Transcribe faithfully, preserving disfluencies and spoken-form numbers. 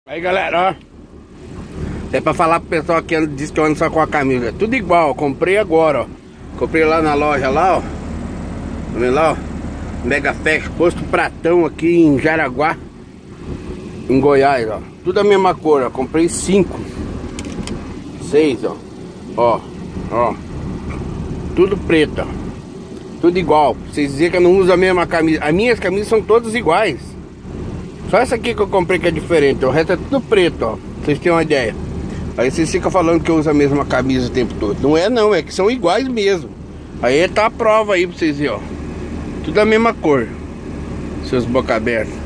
Aí galera, ó, é pra falar pro pessoal que diz que eu ando só com a camisa. Tudo igual, comprei agora, ó. Comprei lá na loja lá, ó. Tá vendo lá, ó? Mega Fest, posto Pratão aqui em Jaraguá, em Goiás, ó. Tudo a mesma cor, ó. Comprei cinco, seis, ó. Ó, ó. Tudo preto, ó. Tudo igual. Pra vocês dizerem que eu não uso a mesma camisa. As minhas camisas são todas iguais. Só essa aqui que eu comprei que é diferente. O resto é tudo preto, ó. Pra vocês terem uma ideia. Aí vocês ficam falando que eu uso a mesma camisa o tempo todo. Não é não, é que são iguais mesmo. Aí tá a prova aí pra vocês verem, ó. Tudo a mesma cor. Seus boca aberta.